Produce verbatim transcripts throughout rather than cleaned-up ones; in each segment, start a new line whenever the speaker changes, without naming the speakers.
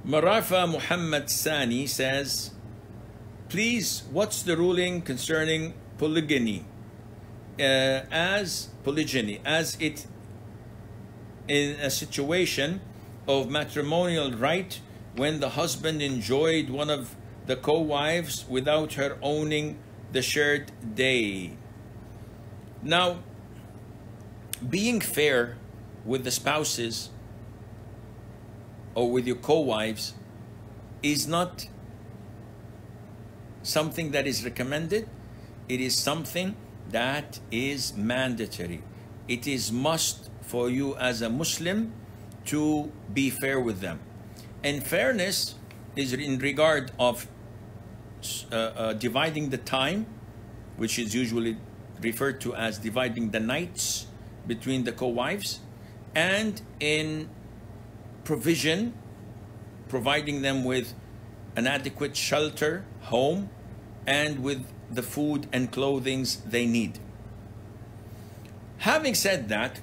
Marafa Muhammad Sani says, please, what's the ruling concerning polygyny uh, as polygyny as it in a situation of matrimonial right when the husband enjoyed one of the co-wives without her owning the shared day? Now, being fair with the spouses or with your co-wives is not something that is recommended. It is something that is mandatory. It is must for you as a Muslim to be fair with them. And fairness is in regard of uh, uh, dividing the time, which is usually referred to as dividing the nights between the co-wives, and in provision, providing them with an adequate shelter, home, and with the food and clothing they need. Having said that,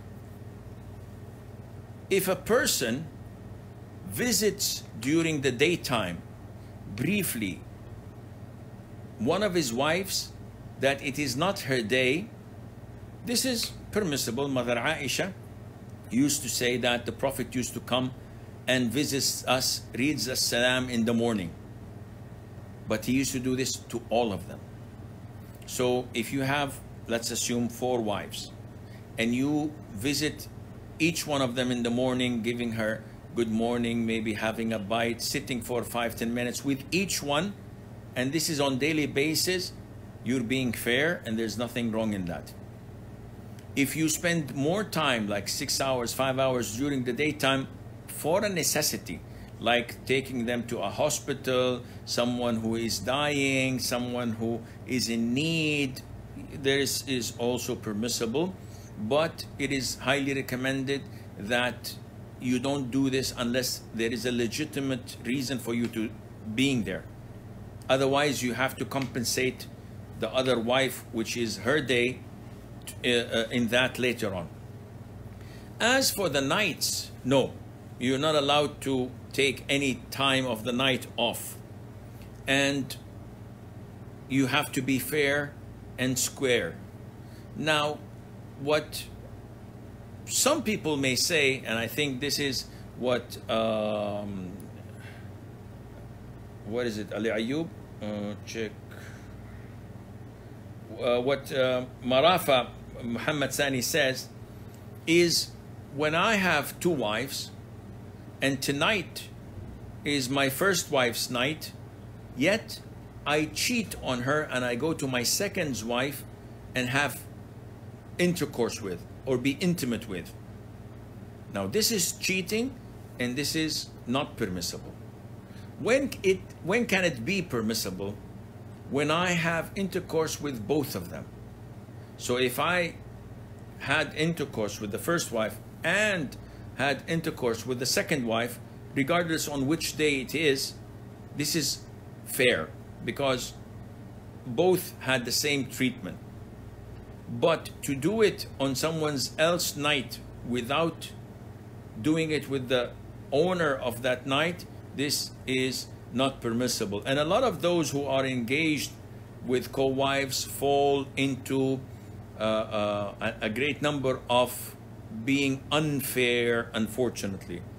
if a person visits during the daytime briefly one of his wives that it is not her day, this is permissible. Mother Aisha used to say that the Prophet used to come and visits us, reads us salam in the morning. But he used to do this to all of them. So if you have, let's assume, four wives, and you visit each one of them in the morning, giving her good morning, maybe having a bite, sitting for five, ten minutes with each one, and this is on daily basis, you're being fair, and there's nothing wrong in that. If you spend more time, like six hours, five hours during the daytime, for a necessity, like taking them to a hospital, someone who is dying, someone who is in need, this is also permissible, but it is highly recommended that you don't do this unless there is a legitimate reason for you to being there. Otherwise, you have to compensate the other wife, which is her day, uh, uh, in that later on. As for the nights, no, you're not allowed to take any time of the night off, and you have to be fair and square. Now, what some people may say, and I think this is what um, what is it, Ali Ayub? Uh, check. Uh, what uh, Marafa Muhammad Sani says is, when I have two wives, and tonight is my first wife's night, yet I cheat on her and I go to my second wife and have intercourse with or be intimate with. Now this is cheating, and this is not permissible. When it when can it be permissible? When I have intercourse with both of them. So if I had intercourse with the first wife and had intercourse with the second wife, regardless on which day it is, this is fair because both had the same treatment. But to do it on someone's else night without doing it with the owner of that night, this is not permissible. And a lot of those who are engaged with co-wives fall into uh, uh, a great number of being unfair, unfortunately.